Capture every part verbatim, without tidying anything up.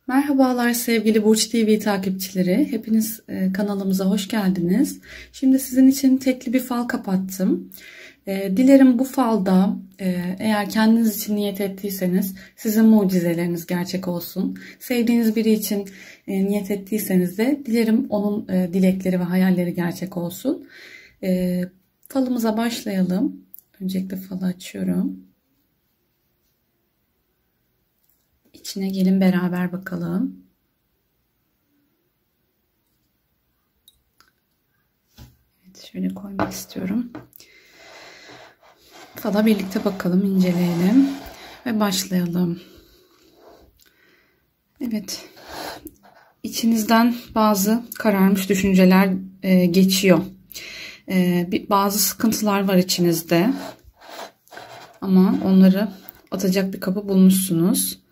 Merhabalar sevgili Burç T V takipçileri. Hepiniz e, kanalımıza hoş geldiniz. Şimdi sizin için tekli bir fal kapattım. E, dilerim bu falda e, eğer kendiniz için niyet ettiyseniz sizin mucizeleriniz gerçek olsun. Sevdiğiniz biri için e, niyet ettiyseniz de dilerim onun e, dilekleri ve hayalleri gerçek olsun. E, falımıza başlayalım. Öncelikle falı açıyorum. İçine gelin beraber bakalım. Evet, şöyle koymak istiyorum. Fala birlikte bakalım, inceleyelim ve başlayalım. Evet. İçinizden bazı kararmış düşünceler e, geçiyor. E, bir, bazı sıkıntılar var içinizde. Ama onları atacak bir kapı bulmuşsunuz.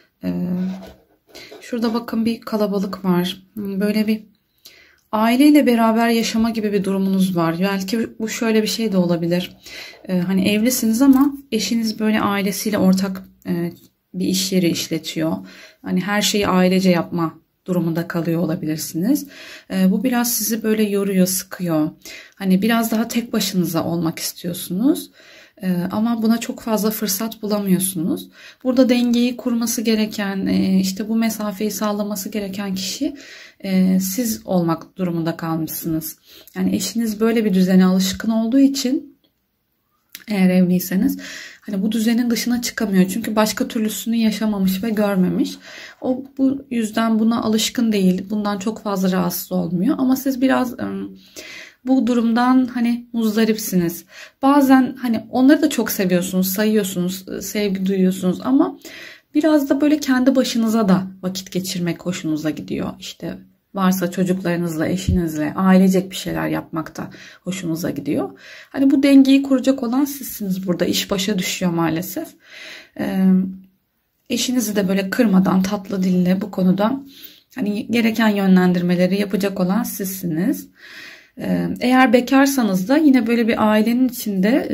Şurada bakın bir kalabalık var. Böyle bir aileyle beraber yaşama gibi bir durumunuz var. Belki bu şöyle bir şey de olabilir. Ee, hani evlisiniz ama eşiniz böyle ailesiyle ortak e, bir iş yeri işletiyor. Hani her şeyi ailece yapma durumunda kalıyor olabilirsiniz. Ee, bu biraz sizi böyle yoruyor, sıkıyor. Hani biraz daha tek başınıza olmak istiyorsunuz. Ama buna çok fazla fırsat bulamıyorsunuz. Burada dengeyi kurması gereken, işte bu mesafeyi sağlaması gereken kişi siz olmak durumunda kalmışsınız. Yani eşiniz böyle bir düzene alışkın olduğu için eğer evliyseniz hani bu düzenin dışına çıkamıyor. Çünkü başka türlüsünü yaşamamış ve görmemiş. O bu yüzden buna alışkın değil. Bundan çok fazla rahatsız olmuyor. Ama siz biraz bu durumdan hani muzdaripsiniz. Bazen hani onları da çok seviyorsunuz, sayıyorsunuz, sevgi duyuyorsunuz ama biraz da böyle kendi başınıza da vakit geçirmek hoşunuza gidiyor. İşte varsa çocuklarınızla, eşinizle, ailecek bir şeyler yapmak da hoşunuza gidiyor. Hani bu dengeyi kuracak olan sizsiniz burada. İş başa düşüyor maalesef. Ee, eşinizi de böyle kırmadan, tatlı dille bu konuda hani gereken yönlendirmeleri yapacak olan sizsiniz. Eğer bekarsanız da yine böyle bir ailenin içinde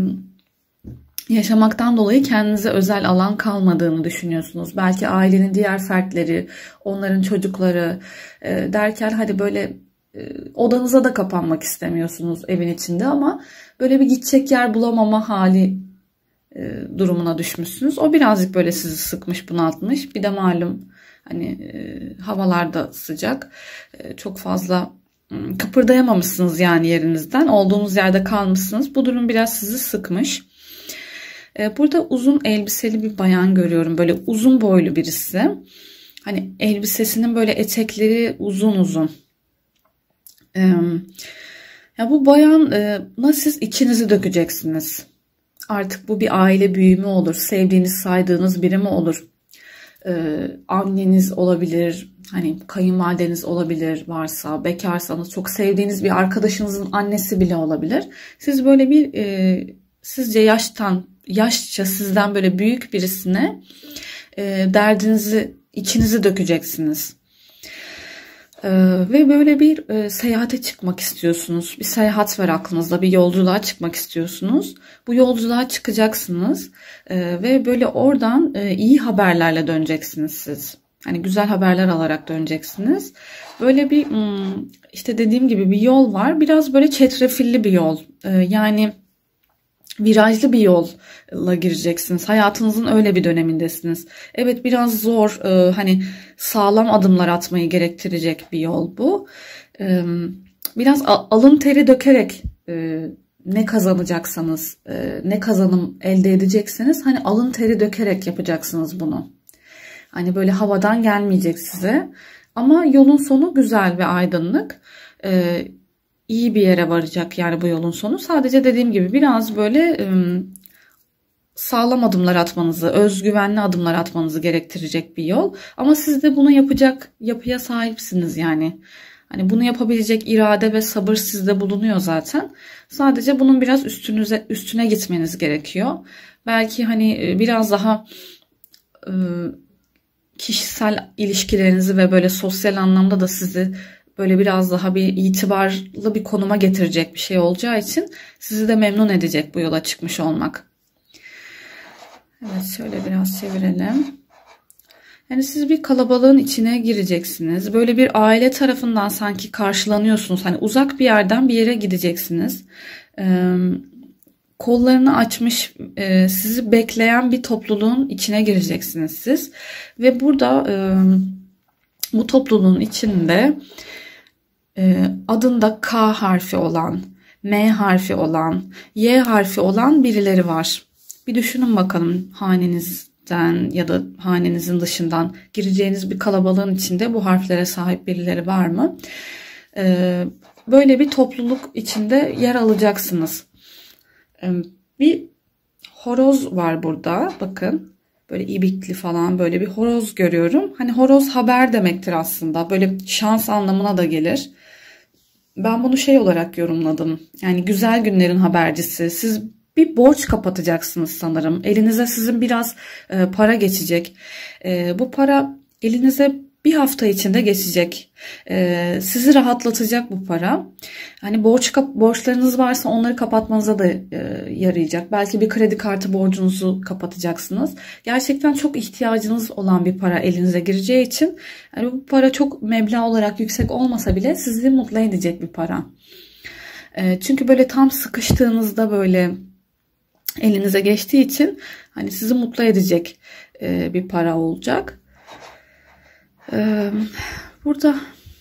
yaşamaktan dolayı kendinize özel alan kalmadığını düşünüyorsunuz. Belki ailenin diğer fertleri, onların çocukları derken hadi böyle odanıza da kapanmak istemiyorsunuz evin içinde ama böyle bir gidecek yer bulamama hali durumuna düşmüşsünüz. O birazcık böyle sizi sıkmış, bunaltmış. Bir de malum hani havalar da sıcak. Çok fazla kıpırdayamamışsınız yani yerinizden. Olduğunuz yerde kalmışsınız. Bu durum biraz sizi sıkmış. Burada uzun elbiseli bir bayan görüyorum. Böyle uzun boylu birisi. Hani elbisesinin böyle etekleri uzun uzun. Ya bu bayanla siz içinizi dökeceksiniz. Artık bu bir aile büyüğü mü olur? Sevdiğiniz, saydığınız biri mi olur? Anneniz olabilir. Hani kayınvalideniz olabilir varsa, bekarsanız çok sevdiğiniz bir arkadaşınızın annesi bile olabilir. Siz böyle bir e, sizce yaştan, yaşça sizden böyle büyük birisine e, derdinizi, içinizi dökeceksiniz. E, ve böyle bir e, seyahate çıkmak istiyorsunuz. Bir seyahat var aklınızda, bir yolculuğa çıkmak istiyorsunuz. Bu yolculuğa çıkacaksınız e, ve böyle oradan e, iyi haberlerle döneceksiniz siz. Hani güzel haberler alarak döneceksiniz. Böyle bir işte dediğim gibi bir yol var. Biraz böyle çetrefilli bir yol. Yani virajlı bir yolla gireceksiniz. Hayatınızın öyle bir dönemindesiniz. Evet biraz zor, hani sağlam adımlar atmayı gerektirecek bir yol bu. Biraz alın teri dökerek ne kazanacaksanız, ne kazanım elde edecekseniz hani alın teri dökerek yapacaksınız bunu. Hani böyle havadan gelmeyecek size. Ama yolun sonu güzel ve aydınlık. Ee, iyi bir yere varacak yani bu yolun sonu. Sadece dediğim gibi biraz böyle e, sağlam adımlar atmanızı, özgüvenli adımlar atmanızı gerektirecek bir yol. Ama siz de bunu yapacak yapıya sahipsiniz yani. Hani bunu yapabilecek irade ve sabır sizde bulunuyor zaten. Sadece bunun biraz üstünüze üstüne gitmeniz gerekiyor. Belki hani biraz daha e, kişisel ilişkilerinizi ve böyle sosyal anlamda da sizi böyle biraz daha bir itibarlı bir konuma getirecek bir şey olacağı için sizi de memnun edecek bu yola çıkmış olmak. Evet şöyle biraz çevirelim. Yani siz bir kalabalığın içine gireceksiniz. Böyle bir aile tarafından sanki karşılanıyorsunuz. Hani uzak bir yerden bir yere gideceksiniz. Ee, kollarını açmış, e, sizi bekleyen bir topluluğun içine gireceksiniz siz. Ve burada e, bu topluluğun içinde e, adında K harfi olan, M harfi olan, Y harfi olan birileri var. Bir düşünün bakalım, hanenizden ya da hanenizin dışından gireceğiniz bir kalabalığın içinde bu harflere sahip birileri var mı? E, böyle bir topluluk içinde yer alacaksınız. E, bir horoz var burada. Bakın. Böyle ibikli falan böyle bir horoz görüyorum. Hani horoz haber demektir aslında. Böyle şans anlamına da gelir. Ben bunu şey olarak yorumladım. Yani güzel günlerin habercisi. Siz bir borç kapatacaksınız sanırım. Elinize sizin biraz e, para geçecek. E, bu para elinize bir hafta içinde geçecek. E, sizi rahatlatacak bu para. Hani borç borçlarınız varsa onları kapatmanıza da e, yarayacak. Belki bir kredi kartı borcunuzu kapatacaksınız. Gerçekten çok ihtiyacınız olan bir para elinize gireceği için yani bu para çok meblağ olarak yüksek olmasa bile sizi mutlu edecek bir para. E, çünkü böyle tam sıkıştığınızda böyle elinize geçtiği için hani sizi mutlu edecek e, bir para olacak. E, burada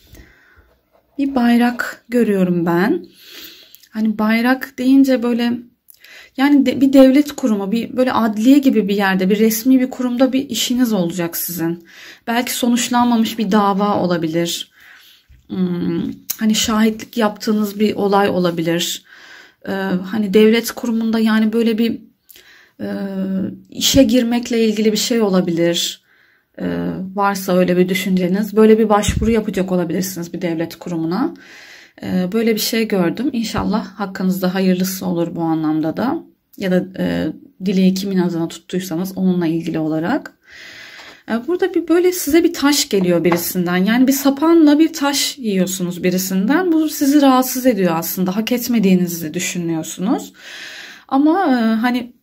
bir bayrak görüyorum ben. Hani bayrak deyince böyle yani de, bir devlet kurumu, bir böyle adliye gibi bir yerde, bir resmi bir kurumda bir işiniz olacak sizin. Belki sonuçlanmamış bir dava olabilir. Hmm, hani şahitlik yaptığınız bir olay olabilir. Ee, hani devlet kurumunda yani böyle bir e, işe girmekle ilgili bir şey olabilir. Ee, varsa öyle bir düşünceniz, böyle bir başvuru yapacak olabilirsiniz bir devlet kurumuna. Ee, böyle bir şey gördüm. İnşallah hakkınızda hayırlısı olur bu anlamda da. Ya da e, dileği kimin adına tuttuysanız onunla ilgili olarak. Ee, burada bir böyle size bir taş geliyor birisinden. Yani bir sapanla bir taş yiyorsunuz birisinden. Bu sizi rahatsız ediyor aslında. Hak etmediğinizi düşünüyorsunuz. Ama e, hani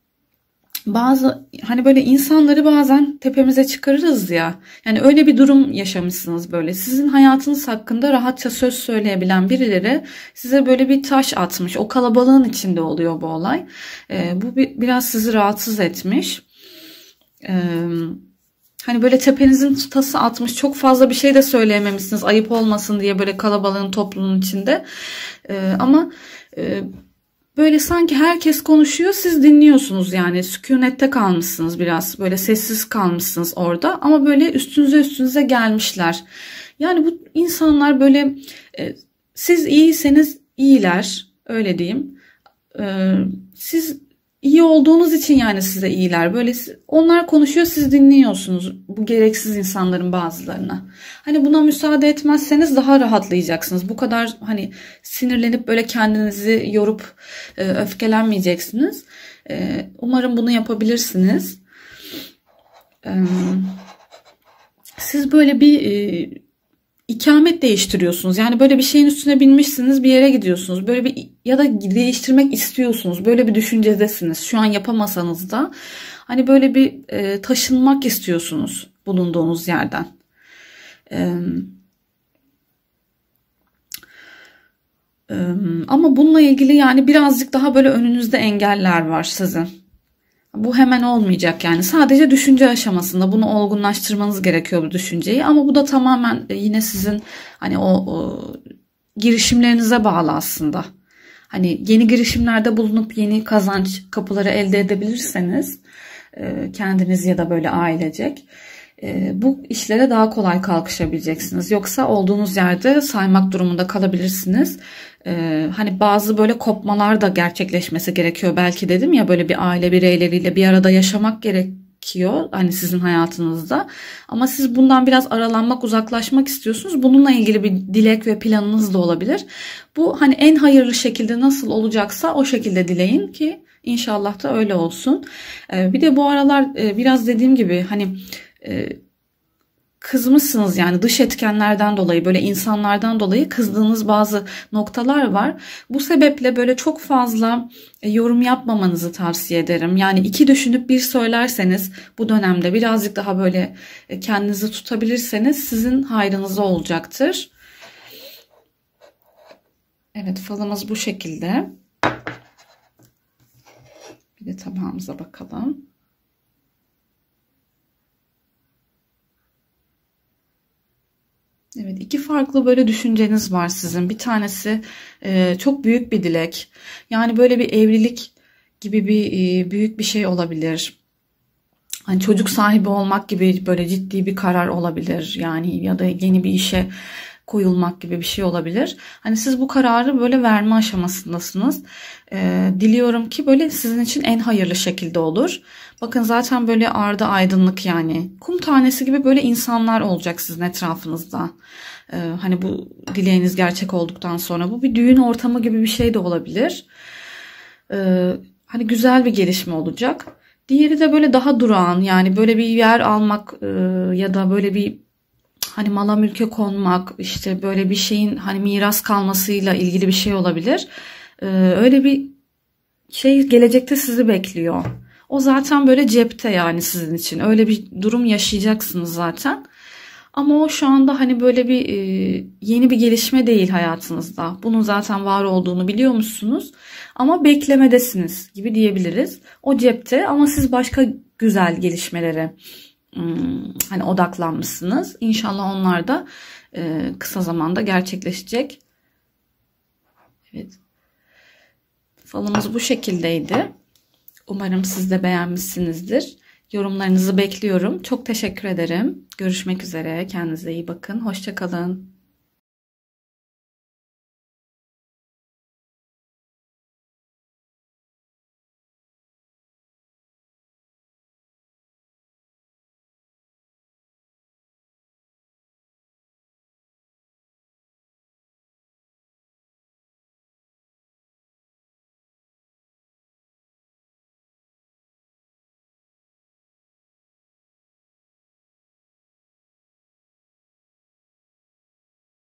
bazı hani böyle insanları bazen tepemize çıkarırız ya. Yani öyle bir durum yaşamışsınız böyle. Sizin hayatınız hakkında rahatça söz söyleyebilen birileri size böyle bir taş atmış. O kalabalığın içinde oluyor bu olay. Ee, bu bir, biraz sizi rahatsız etmiş. Ee, hani böyle tepenizin tası atmış. Çok fazla bir şey de söyleyememişsiniz. Ayıp olmasın diye böyle kalabalığın, topluluğun içinde. Ee, ama e, böyle sanki herkes konuşuyor, siz dinliyorsunuz yani sükunette kalmışsınız biraz, böyle sessiz kalmışsınız orada ama böyle üstünüze üstünüze gelmişler. Yani bu insanlar böyle e, siz iyiyseniz iyiler, öyle diyeyim. E, siz iyi olduğunuz için yani size iyiler. Böyle onlar konuşuyor, siz dinliyorsunuz bu gereksiz insanların bazılarına. Hani buna müsaade etmezseniz daha rahatlayacaksınız. Bu kadar hani sinirlenip böyle kendinizi yorup e, öfkelenmeyeceksiniz. E, umarım bunu yapabilirsiniz. E, siz böyle bir e, ikamet değiştiriyorsunuz. Yani böyle bir şeyin üstüne binmişsiniz, bir yere gidiyorsunuz. Böyle bir ya da değiştirmek istiyorsunuz. Böyle bir düşüncedesiniz. Şu an yapamasanız da hani böyle bir e, taşınmak istiyorsunuz bulunduğunuz yerden. E, e, ama bununla ilgili yani birazcık daha böyle önünüzde engeller var sizin. Bu hemen olmayacak yani. Sadece düşünce aşamasında bunu olgunlaştırmanız gerekiyor bu düşünceyi. Ama bu da tamamen yine sizin hani o, o girişimlerinize bağlı aslında. Hani yeni girişimlerde bulunup yeni kazanç kapıları elde edebilirseniz kendiniz ya da böyle ailecek bu işlere daha kolay kalkışabileceksiniz. Yoksa olduğunuz yerde saymak durumunda kalabilirsiniz. Ee, hani bazı böyle kopmalar da gerçekleşmesi gerekiyor. Belki dedim ya böyle bir aile bireyleriyle bir arada yaşamak gerekiyor. Hani sizin hayatınızda. Ama siz bundan biraz aralanmak, uzaklaşmak istiyorsunuz. Bununla ilgili bir dilek ve planınız da olabilir. Bu hani en hayırlı şekilde nasıl olacaksa o şekilde dileyin ki inşallah da öyle olsun. Ee, bir de bu aralar e, biraz dediğim gibi hani e, kızmışsınız, yani dış etkenlerden dolayı, böyle insanlardan dolayı kızdığınız bazı noktalar var. Bu sebeple böyle çok fazla yorum yapmamanızı tavsiye ederim. Yani iki düşünüp bir söylerseniz bu dönemde birazcık daha böyle kendinizi tutabilirseniz sizin hayrınıza olacaktır. Evet, falımız bu şekilde. Bir de tabağımıza bakalım. Evet, iki farklı böyle düşünceniz var sizin. Bir tanesi e, çok büyük bir dilek. Yani böyle bir evlilik gibi bir e, büyük bir şey olabilir. Hani çocuk sahibi olmak gibi böyle ciddi bir karar olabilir. Yani ya da yeni bir işe koyulmak gibi bir şey olabilir. Hani siz bu kararı böyle verme aşamasındasınız. Ee, diliyorum ki böyle sizin için en hayırlı şekilde olur. Bakın zaten böyle ardı aydınlık, yani kum tanesi gibi böyle insanlar olacak sizin etrafınızda. Ee, hani bu dileğiniz gerçek olduktan sonra bu bir düğün ortamı gibi bir şey de olabilir. Ee, hani güzel bir gelişme olacak. Diğeri de böyle daha durağan, yani böyle bir yer almak e, ya da böyle bir hani mala mülke konmak, işte böyle bir şeyin hani miras kalmasıyla ilgili bir şey olabilir. Ee, öyle bir şey gelecekte sizi bekliyor. O zaten böyle cepte, yani sizin için. Öyle bir durum yaşayacaksınız zaten. Ama o şu anda hani böyle bir e, yeni bir gelişme değil hayatınızda. Bunun zaten var olduğunu biliyor musunuz? Ama beklemedesiniz gibi diyebiliriz. O cepte ama siz başka güzel gelişmelere hmm, hani odaklanmışsınız. İnşallah onlar da e, kısa zamanda gerçekleşecek. Evet. Falımız bu şekildeydi. Umarım siz de beğenmişsinizdir. Yorumlarınızı bekliyorum. Çok teşekkür ederim. Görüşmek üzere. Kendinize iyi bakın. Hoşça kalın.